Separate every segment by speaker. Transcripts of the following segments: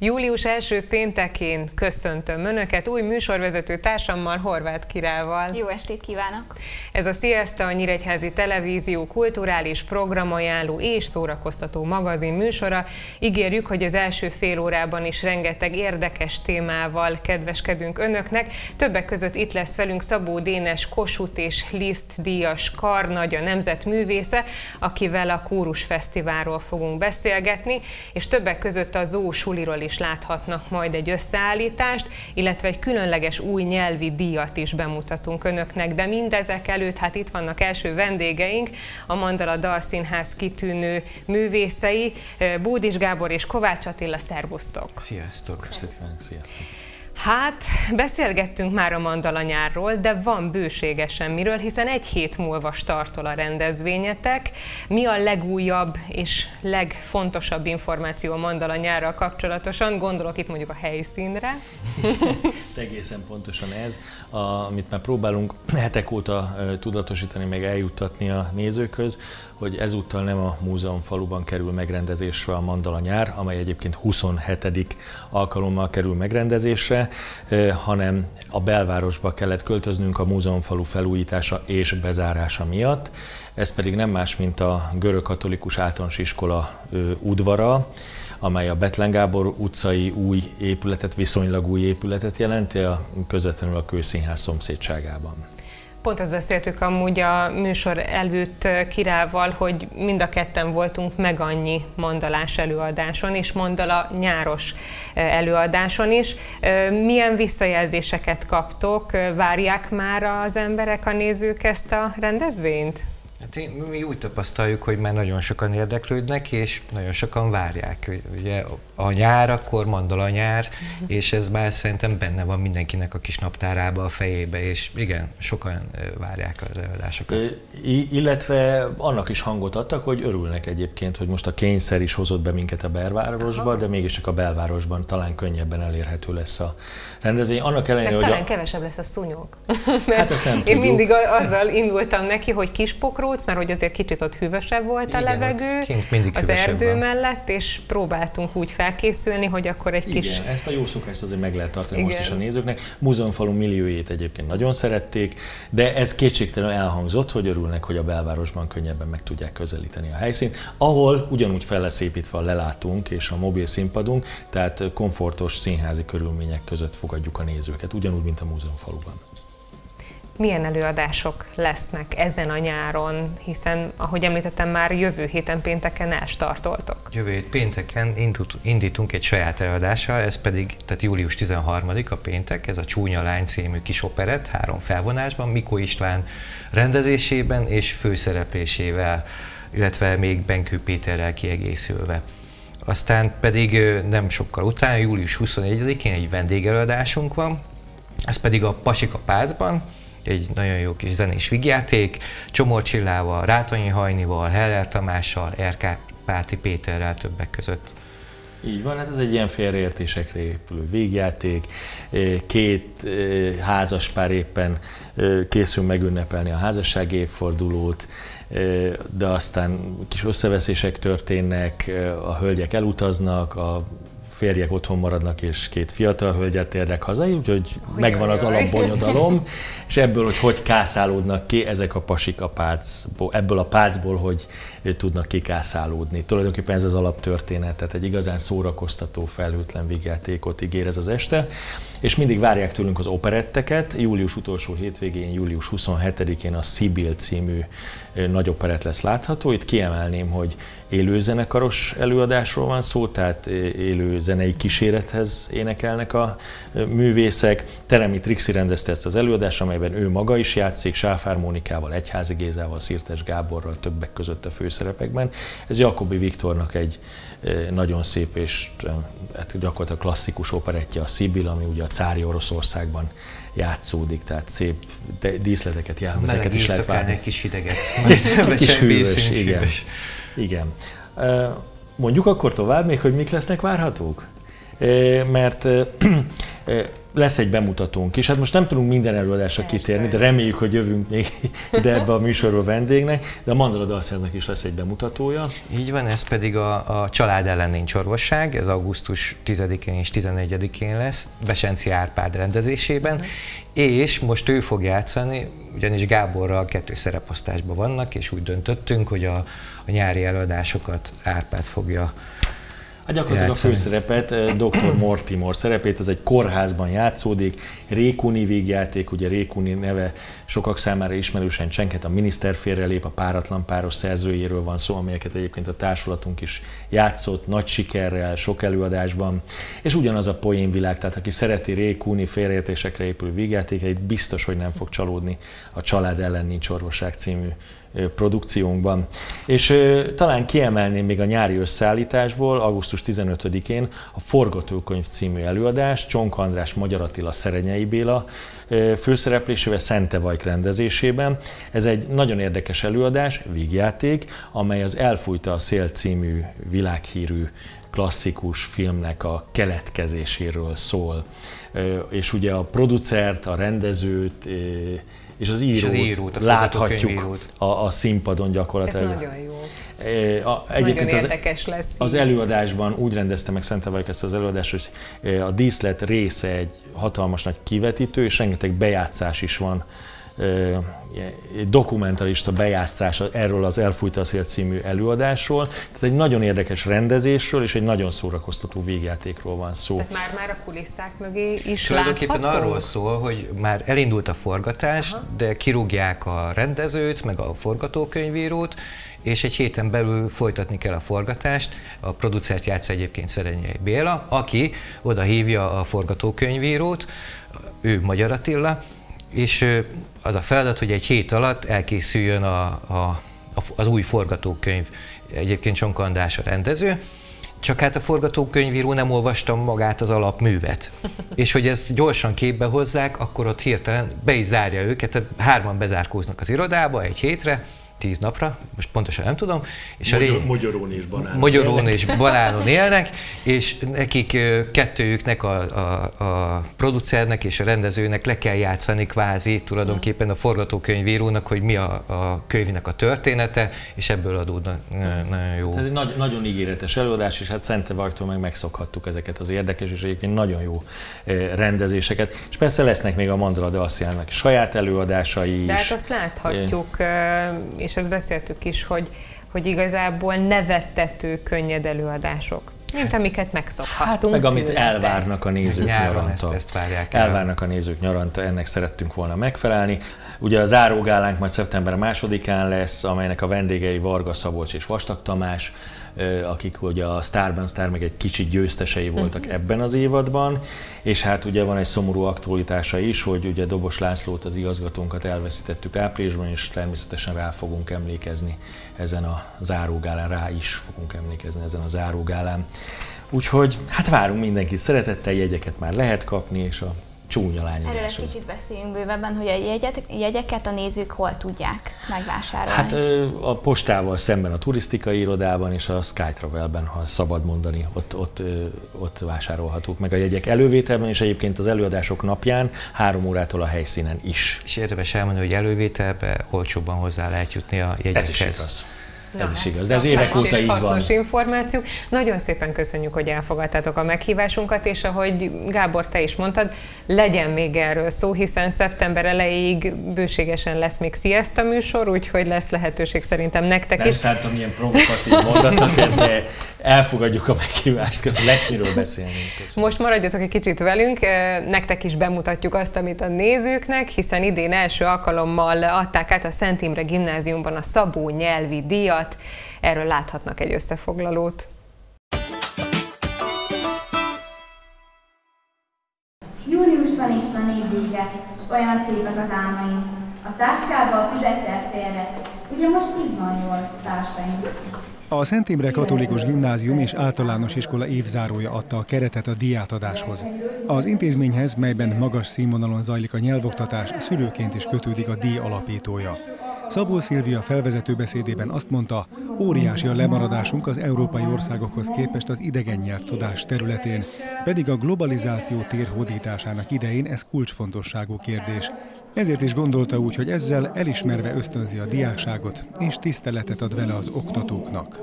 Speaker 1: Július első péntekén köszöntöm Önöket új műsorvezető társammal, Horváth Kirával.
Speaker 2: Jó estét kívánok!
Speaker 1: Ez a Sziasztok, a Nyíregyházi Televízió kulturális programajánló és szórakoztató magazin műsora. Ígérjük, hogy az első fél órában is rengeteg érdekes témával kedveskedünk Önöknek. Többek között itt lesz velünk Szabó Dénes Kossuth és Liszt díjas karnagy, a nemzetművésze, akivel a Kórus Fesztiválról fogunk beszélgetni, és többek között a Zoo Suliról is láthatnak majd egy összeállítást, illetve egy különleges új nyelvi díjat is bemutatunk Önöknek, de mindezek előtt hát itt vannak első vendégeink, a Mandala Dalszínház kitűnő művészei, Bódis Gábor és Kovács Attila, szervusztok!
Speaker 3: Sziasztok!
Speaker 4: Sziasztok!
Speaker 1: Hát, beszélgettünk már a Mandala nyárról, de van bőségesen miről, hiszen egy hét múlva startol a rendezvényetek. Mi a legújabb és legfontosabb információ a Mandala nyárral kapcsolatosan? Gondolok itt mondjuk a helyszínre.
Speaker 4: Egészen pontosan ez, amit már próbálunk hetek óta tudatosítani, meg eljuttatni a nézőkhöz, hogy ezúttal nem a Múzeumfaluban kerül megrendezésre a Mandala nyár, amely egyébként 27. alkalommal kerül megrendezésre, hanem a belvárosba kellett költöznünk a Múzeumfalu felújítása és bezárása miatt. Ez pedig nem más, mint a Görög Katolikus Általános Iskola udvara, amely a Bethlen Gábor utcai új épületet, viszonylag új épületet jelenti, közvetlenül a Kőszínház szomszédságában.
Speaker 1: Pont azt beszéltük amúgy a műsor előtt Kirával, hogy mind a ketten voltunk meg annyi mandalás előadáson és mandala nyáros előadáson is. Milyen visszajelzéseket kaptok? Várják már az emberek, a nézők ezt a rendezvényt?
Speaker 3: Hát mi úgy tapasztaljuk, hogy már nagyon sokan érdeklődnek, és nagyon sokan várják. Ugye a nyár, akkor Mandala nyár, és ez már szerintem benne van mindenkinek a kis naptárába, a fejébe, és igen, sokan várják az előadásokat.
Speaker 4: Illetve annak is hangot adtak, hogy örülnek egyébként, hogy most a kényszer is hozott be minket a belvárosba, de mégiscsak a belvárosban talán könnyebben elérhető lesz a rendezvény. Annak ellenére, hogy
Speaker 1: talán kevesebb lesz a szúnyog.
Speaker 4: Hát ezt nem
Speaker 1: Én
Speaker 4: tudjuk.
Speaker 1: mindig azzal indultam neki, hogy Kispokróc, mert hogy azért kicsit ott hűvösebb volt a levegő, az erdő mellett, és próbáltunk úgy felkészülni, hogy akkor egy kis...
Speaker 4: Igen, ezt a jó szokást azért meg lehet tartani most is a nézőknek. Múzeumfalu milliójét egyébként nagyon szerették, de ez kétségtelenül elhangzott, hogy örülnek, hogy a belvárosban könnyebben meg tudják közelíteni a helyszínt, ahol ugyanúgy fel lesz építve a lelátunk és a mobil színpadunk, tehát komfortos színházi körülmények között fogadjuk a nézőket, ugyanúgy, mint a Múzeumfaluban.
Speaker 1: Milyen előadások lesznek ezen a nyáron, hiszen, ahogy említettem, már jövő héten pénteken elstartoltok?
Speaker 3: Jövő hét pénteken indítunk egy saját előadással, ez pedig tehát július 13-a péntek, ez a Csúnya lány című kis operett, 3 felvonásban, Mikó István rendezésében és főszereplésével, illetve még Benkő Péterrel kiegészülve. Aztán pedig nem sokkal utána, július 24-én egy vendégelőadásunk van, ez pedig a Pasik a Pácban, egy nagyon jó kis zenés vígjáték, Csomor Csillával, Rátonyi Hajnival, Heller Tamással, Erkapáti Péterrel többek között.
Speaker 4: Így van, hát ez egy ilyen félreértésekre épülő vígjáték, 2 házaspár éppen készül megünnepelni a házassági évfordulót, de aztán kis összeveszések történnek, a hölgyek elutaznak, a férjek otthon maradnak, és 2 fiatal hölgyet érnek haza, úgyhogy megvan az alapbonyodalom, és ebből, hogy kászálódnak ki ezek a pasik a pácból, ebből a pácból, hogy tudnak kikászálódni. Tulajdonképpen ez az alaptörténet, tehát egy igazán szórakoztató, felhőtlen vígjátékot ígér ez az este, és mindig várják tőlünk az operetteket. Július utolsó hétvégén, július 27-én a Sibyl című nagy operett lesz látható. Itt kiemelném, hogy élő zenekaros előadásról van szó, tehát élő zenei kísérethez énekelnek a művészek. Teremi Trixi rendezte ezt az előadást, amelyben ő maga is játszik, Sáfár Mónikával, Egyházi Gézával, Szirtes Gáborral, többek között a főszerepekben. Ez Jakobi Viktornak egy nagyon szép és hát gyakorlatilag klasszikus operettje, a Sibyl, ami ugye a cári Oroszországban játszódik, tehát szép díszleteket, jelmezeket is lehet várni.
Speaker 3: Egy kis hideget.
Speaker 4: Egy kis hűvös, igen. Igen. Mondjuk akkor tovább még, hogy mik lesznek várhatók? Mert lesz egy bemutatónk is. Hát most nem tudunk minden előadásra kitérni, de reméljük, hogy jövünk még ide ebbe a műsorba vendégnek, de a Mandala Dalszínháznak is lesz egy bemutatója.
Speaker 3: Így van, ez pedig a Család ellen nincs orvosság, ez augusztus 10-én és 11-én lesz, Besenci Árpád rendezésében, és most ő fog játszani, ugyanis Gáborral 2 szereposztásban vannak, és úgy döntöttünk, hogy a nyári előadásokat Árpád fogja
Speaker 4: gyakorlatilag a főszerepet, Dr. Mortimer szerepét, ez egy kórházban játszódik, Rékuni vígjáték, ugye Rékuni neve sokak számára ismerősen csenget, a Miniszter félrelép, a Páratlan páros szerzőjéről van szó, amelyeket egyébként a társulatunk is játszott nagy sikerrel, sok előadásban, és ugyanaz a poénvilág, tehát aki szereti Rékuni félreértésekre épülő vígjátékeit, biztos, hogy nem fog csalódni a Család ellen nincs orvosság című produkciónkban. És talán kiemelném még a nyári összeállításból, augusztus 15-én a Forgatókönyv című előadás, Csonka András, Magyar Attila, Szerenyei Béla főszereplésével, Szente Vajk rendezésében. Ez egy nagyon érdekes előadás, vígjáték, amely az Elfújta a szél című világhírű klasszikus filmnek a keletkezéséről szól. És ugye a producert, a rendezőt és az írót láthatjuk a színpadon gyakorlatilag.
Speaker 1: Ez nagyon jó.
Speaker 4: Egyébként
Speaker 1: nagyon érdekes lesz.
Speaker 4: Az előadásban úgy rendezte meg Szente Vajk ezt az előadást, hogy a díszlet része egy hatalmas nagy kivetítő, és rengeteg bejátszás is van, egy dokumentarista bejátszás erről az Elfújta a szél című előadásról. Tehát egy nagyon érdekes rendezésről és egy nagyon szórakoztató vígjátékról van szó.
Speaker 1: Tehát már a kulisszák mögé is
Speaker 3: tulajdonképpen
Speaker 1: látható?
Speaker 3: Arról szól, hogy már elindult a forgatás, de kirúgják a rendezőt, meg a forgatókönyvírót, és egy héten belül folytatni kell a forgatást. A producert játsza egyébként Szerenyei Béla, aki oda hívja a forgatókönyvírót, ő Magyar Attila, és az a feladat, hogy egy hét alatt elkészüljön az új forgatókönyv. Egyébként Csonka András a rendező, csak hát a forgatókönyvíró nem olvastam magát az alapművet. És hogy ezt gyorsan képbe hozzák, akkor ott hirtelen be is zárja őket, tehát 3-an bezárkóznak az irodába egy hétre, 10 napra, most pontosan nem tudom. És Mogyorón és Banánon élnek, és nekik kettőjüknek, a producernek és a rendezőnek le kell játszani kvázi tulajdonképpen a forgatókönyvírónak, hogy mi a könyvnek a története, és ebből adódnak nagyon jó.
Speaker 4: Ez egy nagyon ígéretes előadás, és hát Szente Vajktól meg megszokhattuk ezeket az érdekes és egyébként nagyon jó rendezéseket. És persze lesznek még a Mandala Dalszínháznak saját előadásai is.
Speaker 1: De hát azt láthatjuk, és ezt beszéltük is, hogy igazából nevettető, könnyed előadások, mint amiket megszokhattunk.
Speaker 4: Meg amit elvárnak a nézők nyaranta.
Speaker 3: Ezt várják el.
Speaker 4: Elvárnak a nézők nyaranta, ennek szerettünk volna megfelelni. Ugye a zárógálánk majd szeptember 2-án lesz, amelynek a vendégei Varga Szabolcs és Vastag Tamás, akik ugye a Starban Star meg egy kicsit győztesei voltak ebben az évadban, és hát ugye van egy szomorú aktualitása is, hogy ugye Dobos Lászlót, az igazgatónkat elveszítettük áprilisban, és természetesen rá fogunk emlékezni ezen a zárógálán, rá is fogunk emlékezni ezen a zárógálán. Úgyhogy hát várunk mindenkit szeretettel, jegyeket már lehet kapni, és a csúnya lányozáshoz.
Speaker 2: Erről egy kicsit beszéljünk bővebben, hogy a jegyeket a nézők hol tudják megvásárolni?
Speaker 4: Hát a postával szemben a turisztikai irodában és a Skytravelben, ha szabad mondani, ott vásárolhatók meg a jegyek elővételben, és egyébként az előadások napján 3 órától a helyszínen is.
Speaker 3: És érdemes elmondani, hogy elővételbe olcsóbban hozzá lehet jutni a jegyekhez.
Speaker 4: Ez is igaz. Ez is igaz, de ez évek óta így van.
Speaker 1: Hasznos információ. Nagyon szépen köszönjük, hogy elfogadtátok a meghívásunkat, és ahogy Gábor, te is mondtad, legyen még erről szó, hiszen szeptember elejéig bőségesen lesz még Sziaszta műsor, úgyhogy lesz lehetőség szerintem nektek is.
Speaker 4: Nem szántam ilyen provokatív mondatnak ez, de elfogadjuk a meghívást, köszönöm, lesz miről beszélni. Köszönöm.
Speaker 1: Most maradjatok egy kicsit velünk, nektek is bemutatjuk azt, amit a nézőknek, hiszen idén első alkalommal adták át a Szent Imre Gimnáziumban a Szabó nyelvi díjat. Erről láthatnak egy összefoglalót.
Speaker 5: Június van és tanévvége, és olyan szépek az álmaim. A táskába a füzettel félre, ugye most így van jól, társaim.
Speaker 6: A Szent Imre Katolikus Gimnázium és Általános Iskola évzárója adta a keretet a díjátadáshoz. Az intézményhez, melyben magas színvonalon zajlik a nyelvoktatás, szülőként is kötődik a díj alapítója. Szabó Szilvia felvezető beszédében azt mondta, óriási a lemaradásunk az európai országokhoz képest az idegen nyelvtudás területén, pedig a globalizáció térhódításának idején ez kulcsfontosságú kérdés. Ezért is gondolta úgy, hogy ezzel elismerve ösztönzi a diákságot, és tiszteletet ad vele az oktatóknak.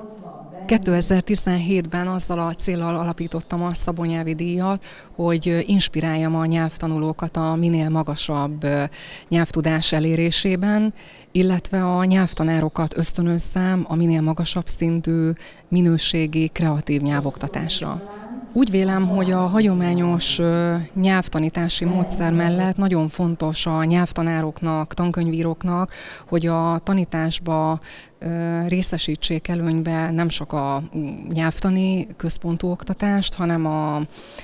Speaker 7: 2017-ben azzal a céllal alapítottam a Szabó nyelvi díjat, hogy inspiráljam a nyelvtanulókat a minél magasabb nyelvtudás elérésében, illetve a nyelvtanárokat ösztönözzem a minél magasabb szintű, minőségi, kreatív nyelvoktatásra. Úgy vélem, hogy a hagyományos nyelvtanítási módszer mellett nagyon fontos a nyelvtanároknak, tankönyvíróknak, hogy a tanításba részesítsék előnybe nem csak a nyelvtani központú oktatást, hanem a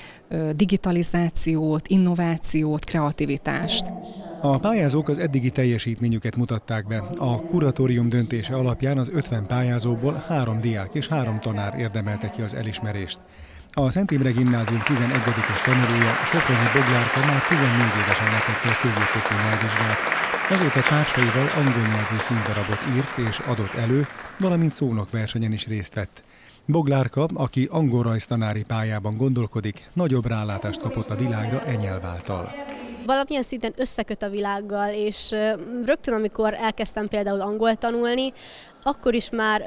Speaker 7: digitalizációt, innovációt, kreativitást.
Speaker 6: A pályázók az eddigi teljesítményüket mutatták be. A kuratórium döntése alapján az 50 pályázóból 3 diák és 3 tanár érdemelte ki az elismerést. A Szent Imre Gimnázium 11-es tanulója, Sopronyi Boglárka már 14 évesen letette a középfokú nyelvvizsgát. Azóta társaival angol nyelvű színdarabot írt és adott elő, valamint szónokversenyen is részt vett. Boglárka, aki angol rajztanári pályában gondolkodik, nagyobb rálátást kapott a világra e nyelv által.
Speaker 8: Valamilyen szinten összeköt a világgal, és rögtön amikor elkezdtem például angol tanulni, akkor is már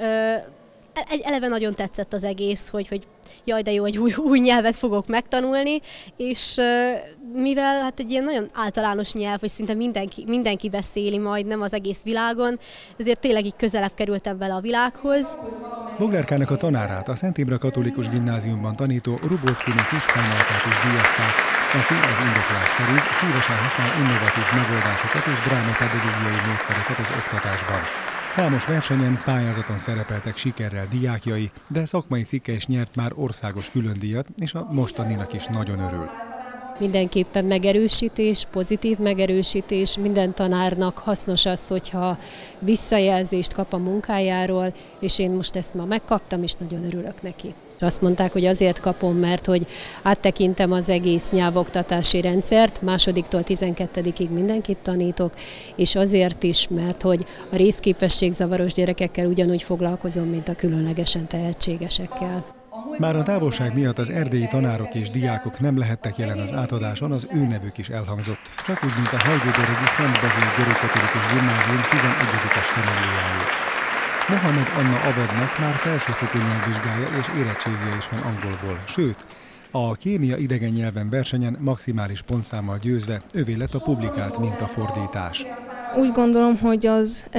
Speaker 8: eleve nagyon tetszett az egész, hogy jaj, de jó, egy új nyelvet fogok megtanulni, és mivel hát egy ilyen nagyon általános nyelv, hogy szinte mindenki beszéli majdnem az egész világon, ezért tényleg így közelebb kerültem vele a világhoz.
Speaker 6: Boglárkának a tanárát, a Szent Imre Katolikus Gimnáziumban tanító Rubóczkiné Kispánálkát is díjazták, aki az indoklás szerint szívesen használ innovatív megoldásokat és drámapedagógiai módszereket az oktatásban. Számos versenyen, pályázaton szerepeltek sikerrel diákjai, de szakmai cikke is nyert már országos különdíjat, és a mostaninak is nagyon örül.
Speaker 9: Mindenképpen megerősítés, pozitív megerősítés, minden tanárnak hasznos az, hogyha visszajelzést kap a munkájáról, és én most ezt ma megkaptam, és nagyon örülök neki. Azt mondták, hogy azért kapom, mert hogy áttekintem az egész nyelvoktatási rendszert, 2-től 12-ig mindenkit tanítok, és azért is, mert hogy a részképességzavaros gyerekekkel ugyanúgy foglalkozom, mint a különlegesen tehetségesekkel.
Speaker 6: Bár a távolság miatt az erdélyi tanárok és diákok nem lehettek jelen az átadáson, az ő nevük is elhangzott, csak úgy, mint a Hajdúdorogi Szent Bazil Görögkatolikus Gimnázium 11-es tanulójáé. Mohamed Anna Avadnak már felsőfokú nyelvvizsgája és érettségije is van angolból, sőt, a kémia idegen nyelven versenyen maximális pontszámmal győzve övé lett a publikált mintafordítás.
Speaker 10: Úgy gondolom, hogy az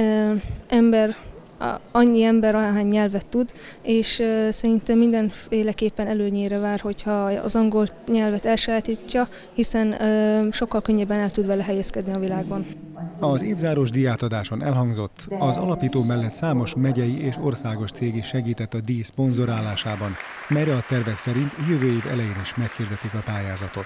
Speaker 10: annyi ember, ahány nyelvet tud, és szerintem mindenféleképpen előnyére vár, hogyha az angol nyelvet elsajátítja, hiszen sokkal könnyebben el tud vele helyezkedni a világban.
Speaker 6: Az évzáros díjátadáson elhangzott, az alapító mellett számos megyei és országos cég is segített a díj szponzorálásában, melyre a tervek szerint jövő év elején is meghirdetik a pályázatot.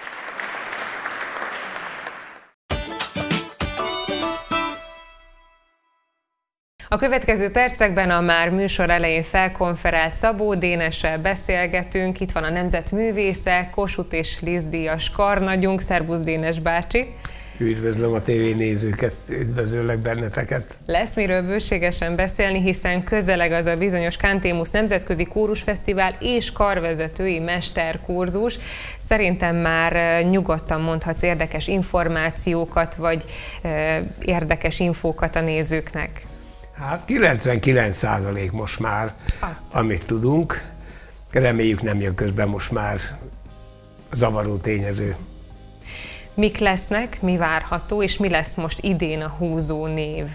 Speaker 1: A következő percekben a már műsor elején felkonferált Szabó Dénessel beszélgetünk. Itt van a nemzetművésze, Kossuth és Liszt díjas karnagyunk. Szerbusz Dénes bácsi!
Speaker 11: Üdvözlöm a tévénézőket, üdvözöllek benneteket!
Speaker 1: Lesz miről bőségesen beszélni, hiszen közeleg az a bizonyos Cantémus Nemzetközi Kórusfesztivál és karvezetői mesterkurzus. Szerintem már nyugodtan mondhatsz érdekes információkat, vagy érdekes infókat a nézőknek.
Speaker 11: Hát 99% most már, amit tudunk. Reméljük nem jön közben most már zavaró tényező.
Speaker 1: Mik lesznek, mi várható, és mi lesz most idén a húzó név?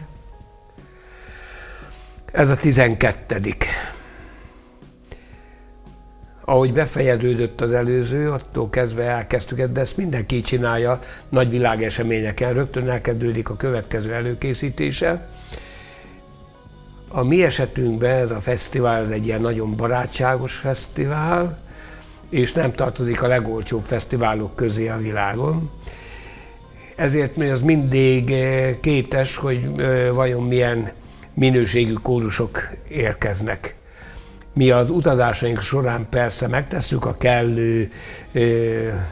Speaker 11: Ez a 12. Ahogy befejeződött az előző, attól kezdve elkezdtük ezt, de ezt mindenki csinálja nagy világeseményeken. Rögtön elkezdődik a következő előkészítése. A mi esetünkben ez a fesztivál ez egy ilyen nagyon barátságos fesztivál, és nem tartozik a legolcsóbb fesztiválok közé a világon. Ezért az mindig kétes, hogy vajon milyen minőségű kórusok érkeznek. Mi az utazásaink során persze megtesszük a kellő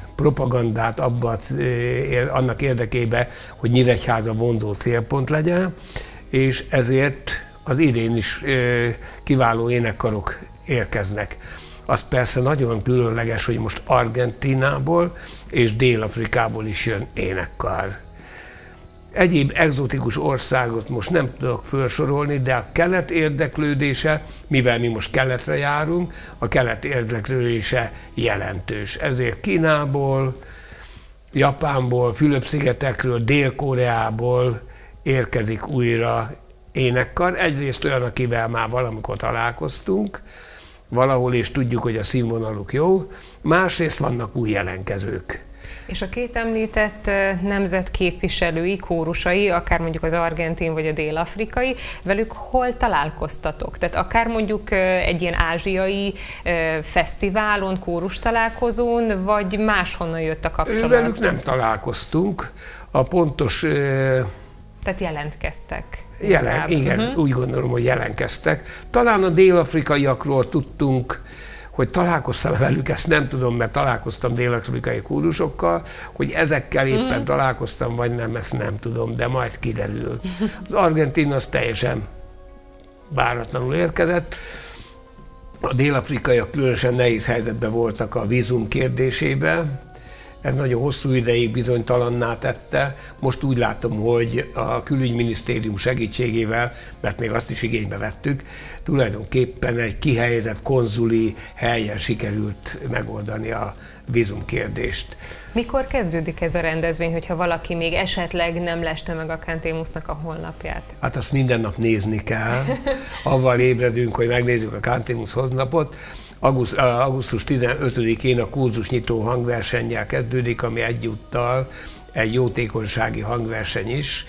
Speaker 11: propagandát annak érdekében, hogy Nyíregyháza vonzó célpont legyen, és ezért az idén is kiváló énekkarok érkeznek. Az persze nagyon különleges, hogy most Argentínából és Dél-Afrikából is jön énekkar. Egyéb egzotikus országot most nem tudok felsorolni, de a kelet érdeklődése, mivel mi most keletre járunk, a kelet érdeklődése jelentős. Ezért Kínából, Japánból, Fülöp-szigetekről, Dél-Koreából érkezik újra énekkar. Egyrészt olyan, akivel már valamikor találkoztunk, valahol és tudjuk, hogy a színvonaluk jó, másrészt vannak új jelentkezők.
Speaker 1: És a két említett nemzet képviselői, kórusai, akár mondjuk az argentin vagy a dél-afrikai, velük hol találkoztatok? Tehát akár mondjuk egy ilyen ázsiai fesztiválon, kórus találkozón, vagy máshonnan jött a kapcsolat?
Speaker 11: Velük nem találkoztunk. A pontos...
Speaker 1: Tehát jelentkeztek?
Speaker 11: Igen, úgy gondolom, hogy jelentkeztek. Talán a dél-afrikaiakról tudtunk, hogy találkoztam velük, ezt nem tudom, mert találkoztam dél-afrikai kórusokkal, hogy ezekkel éppen találkoztam, vagy nem, ezt nem tudom, de majd kiderül. Az argentin az teljesen váratlanul érkezett. A dél-afrikaiak különösen nehéz helyzetben voltak a vízum kérdésében. Ez nagyon hosszú ideig bizonytalanná tette. Most úgy látom, hogy a külügyminisztérium segítségével, mert még azt is igénybe vettük, tulajdonképpen egy kihelyezett konzuli helyen sikerült megoldani a vízumkérdést.
Speaker 1: Mikor kezdődik ez a rendezvény, hogyha valaki még esetleg nem leste meg a Cantémusnak a honlapját?
Speaker 11: Hát azt minden nap nézni kell. Avval ébredünk, hogy megnézzük a Cantémus honlapot. Augusztus 15-én a kurzusnyitó hangversennyel kezdődik, ami egyúttal egy jótékonysági hangverseny is.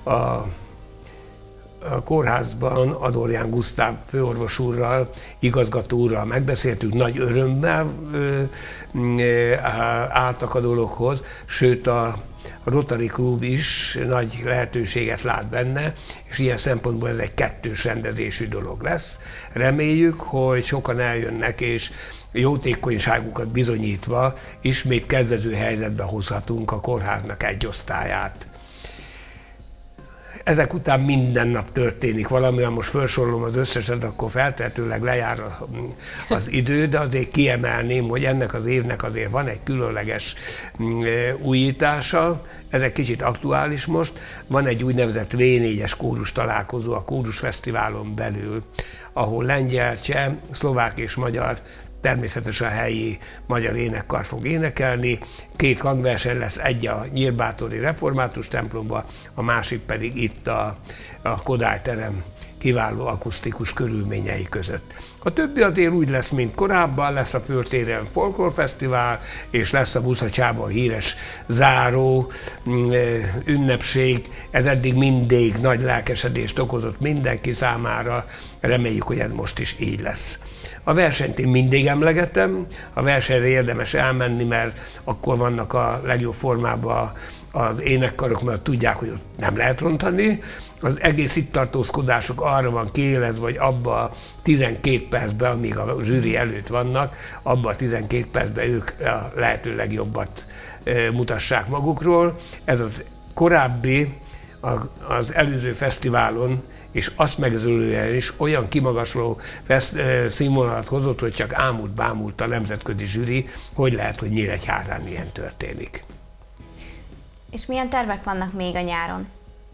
Speaker 11: A kórházban Adorján Gusztáv főorvos úrral, igazgató úrral megbeszéltük, nagy örömmel álltak a dologhoz, sőt a Rotary Klub is nagy lehetőséget lát benne, és ilyen szempontból ez egy kettős rendezésű dolog lesz. Reméljük, hogy sokan eljönnek, és jótékonyságukat bizonyítva ismét kedvező helyzetbe hozhatunk a kórháznak egy osztályát. Ezek után minden nap történik valami, ha most felsorolom az összeset, akkor feltehetőleg lejár az idő, de azért kiemelném, hogy ennek az évnek azért van egy különleges újítása, ez egy kicsit aktuális most, van egy úgynevezett V4-es kórus találkozó a Kórus Fesztiválon belül, ahol lengyel, cseh, szlovák és magyar, természetesen a helyi magyar énekkar fog énekelni. Két hangverseny lesz, egy a Nyírbátori Református templomba, a másik pedig itt a Kodály terem kiváló akusztikus körülményei között. A többi azért úgy lesz, mint korábban, lesz a Föltéren Folklórfesztivál, és lesz a Buszacsában híres záró ünnepség. Ez eddig mindig nagy lelkesedést okozott mindenki számára, reméljük, hogy ez most is így lesz. A versenyt én mindig emlegetem, a versenyre érdemes elmenni, mert akkor vannak a legjobb formában az énekkarok, mert tudják, hogy ott nem lehet rontani. Az egész itt tartózkodások arra van kiélezve, hogy abba a 12 percben, amíg a zsűri előtt vannak, abba a 12 percben ők a lehető legjobbat mutassák magukról. Ez az korábbi, az előző fesztiválon, és azt megzőlően is olyan kimagasló színvonalat hozott, hogy csak ámult-bámult a nemzetközi zsűri, hogy lehet, hogy Nyíregyházán ilyen történik.
Speaker 2: És milyen tervek vannak még a nyáron?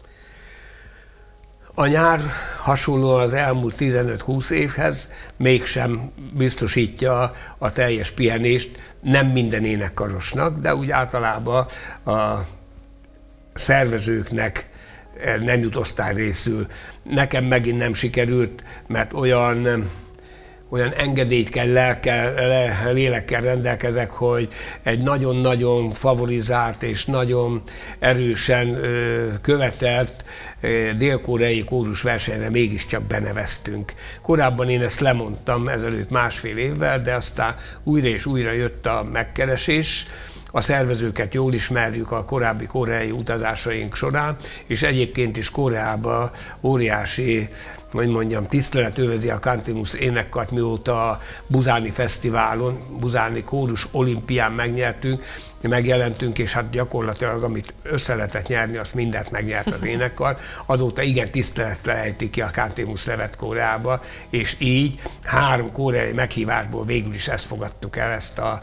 Speaker 11: A nyár hasonlóan az elmúlt 15-20 évhez mégsem biztosítja a teljes pihenést, nem minden énekkarosnak, de úgy általában a szervezőknek nem jut osztályrészül. Nekem megint nem sikerült, mert olyan engedélyt kell, lélekkel rendelkezek, hogy egy nagyon-nagyon favorizált és nagyon erősen követelt dél-koreai kórusversenyre mégiscsak beneveztünk. Korábban én ezt lemondtam ezelőtt másfél évvel, de aztán újra és újra jött a megkeresés. A szervezőket jól ismerjük a korábbi koreai utazásaink során, és egyébként is Koreában óriási hogy mondjam, tisztelet övezi a Cantimus énekkart, mióta a Buzáni Fesztiválon, Buzáni Kórus Olimpián megjelentünk, és hát gyakorlatilag amit össze lehetett nyerni, azt mindent megnyert az énekkar. Azóta igen tiszteletre ejtik ki a Cantimus nevet Koreába, és így 3 koreai meghívásból végül is ezt fogadtuk el, ezt a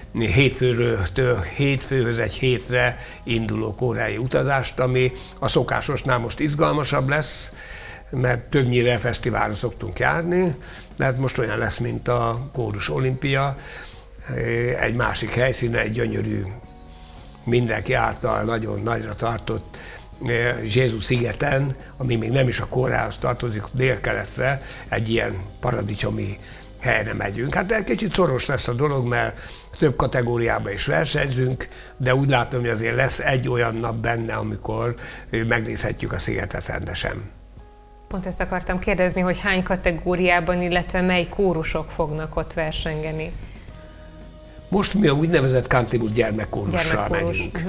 Speaker 11: hétfőhöz egy hétre induló koreai utazást, ami a szokásosnál most izgalmasabb lesz, mert többnyire fesztiválra szoktunk járni, de most olyan lesz, mint a Kórus Olimpia, egy másik helyszínen, egy gyönyörű, mindenki által nagyon nagyra tartott Jézus szigeten, ami még nem is a Koreához tartozik, délkeletre, egy ilyen paradicsomi helyre megyünk. Hát egy kicsit szoros lesz a dolog, mert több kategóriában is versenyzünk, de úgy látom, hogy azért lesz egy olyan nap benne, amikor megnézhetjük a szigetet rendesen.
Speaker 1: Pont ezt akartam kérdezni, hogy hány kategóriában, illetve mely kórusok fognak ott versengeni?
Speaker 11: Most mi a úgynevezett Cantimus gyermekkórussal megyünk.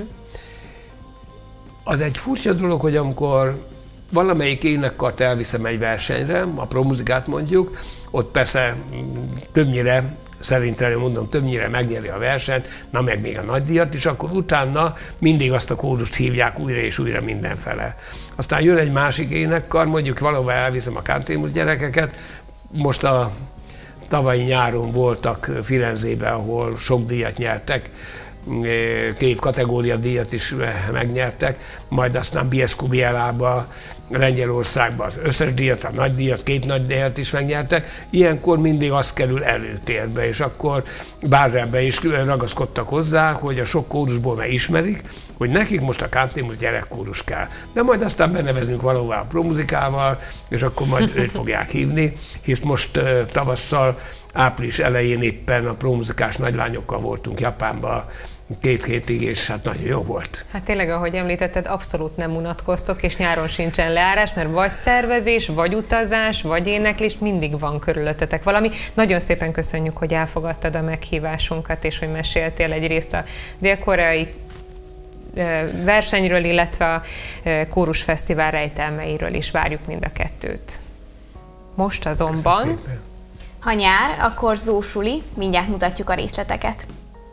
Speaker 11: Az egy furcsa dolog, hogy amikor valamelyik énekkart elviszem egy versenyre, a promuzikát mondjuk, ott persze többnyire, szerintem mondom, többnyire megnyeri a versenyt, na meg még a nagydíjat, és akkor utána mindig azt a kórust hívják újra és újra mindenfele. Aztán jön egy másik énekkar, mondjuk valahova elviszem a Cantimus gyerekeket, most a tavalyi nyáron voltak Firenzében, ahol sok díjat nyertek, 2 kategória díjat is megnyertek, majd aztán Bieszkubiálába, Lengyelországban az összes díjat, a nagy díjat, 2 nagy díjat is megnyertek. Ilyenkor mindig az kerül előtérbe, és akkor Bázelbe is ragaszkodtak hozzá, hogy a sok kórusból már ismerik, hogy nekik most a Cantimus gyerekkórus kell. De majd aztán benevezünk valahová a promuzikával, és akkor majd őt fogják hívni, hisz most tavasszal, április elején éppen a promuzikás nagylányokkal voltunk Japánban 2 hétig, és hát nagyon jó volt.
Speaker 1: Hát tényleg, ahogy említetted, abszolút nem unatkoztok, és nyáron sincsen leárás, mert vagy szervezés, vagy utazás, vagy éneklés, mindig van körülöttetek valami. Nagyon szépen köszönjük, hogy elfogadtad a meghívásunkat, és hogy meséltél egyrészt a dél-koreai versenyről, illetve a Kórusfesztivál rejtelmeiről is. Várjuk mind a kettőt. Most azonban...
Speaker 2: Ha nyár, akkor zósuli, mindjárt mutatjuk a részleteket.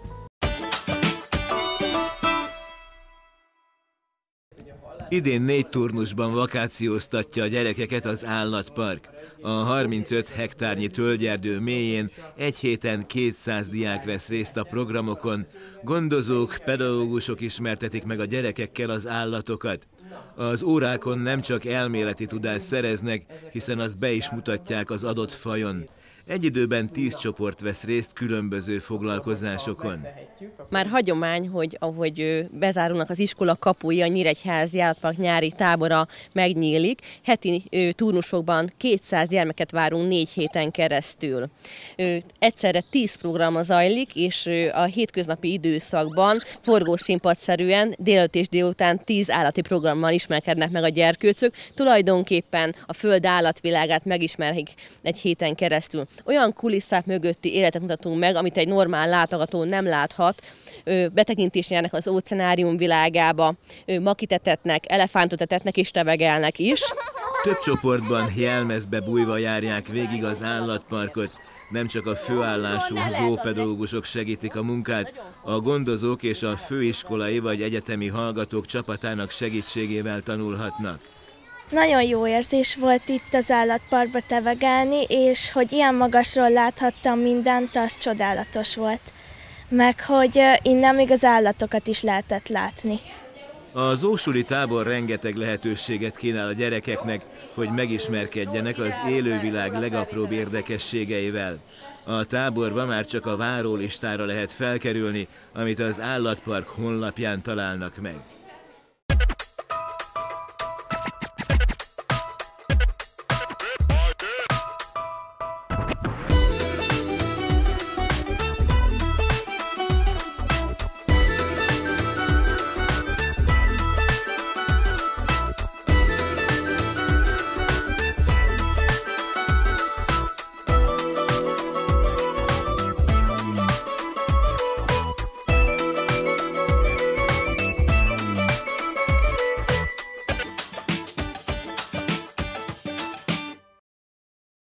Speaker 12: Idén 4 turnusban vakációztatja a gyerekeket az állatpark. A 35 hektárnyi tölgyerdő mélyén egy héten 200 diák vesz részt a programokon. Gondozók, pedagógusok ismertetik meg a gyerekekkel az állatokat. Az órákon nem csak elméleti tudást szereznek, hiszen azt be is mutatják az adott fajon. Egy időben 10 csoport vesz részt különböző foglalkozásokon.
Speaker 13: Már hagyomány, hogy ahogy bezárulnak az iskola kapuja, a Nyíregyházi Állatpark nyári tábora megnyílik. Heti turnusokban 200 gyermeket várunk 4 héten keresztül. Egyszerre 10 program zajlik, és a hétköznapi időszakban forgószínpadszerűen délelőtt és délután 10 állati programmal ismerkednek meg a gyerkőcök. Tulajdonképpen a föld állatvilágát megismerik egy héten keresztül. Olyan kulisszák mögötti életet mutatunk meg, amit egy normál látogató nem láthat. Betekintést nyernek az óceánárium világába, makit etetnek, elefántot etetnek és tevegelnek is.
Speaker 12: Több csoportban jelmezbe bújva járják végig az állatparkot. Nem csak a főállású zoopedagógusok segítik a munkát, a gondozók és a főiskolai vagy egyetemi hallgatók csapatának segítségével tanulhatnak.
Speaker 14: Nagyon jó érzés volt itt az állatparkba tevegelni, és hogy ilyen magasról láthattam mindent, az csodálatos volt. Meg hogy innen még az állatokat is lehetett látni.
Speaker 12: A zósuli tábor rengeteg lehetőséget kínál a gyerekeknek, hogy megismerkedjenek az élővilág legapróbb érdekességeivel. A táborba már csak a várólistára lehet felkerülni, amit az állatpark honlapján találnak meg.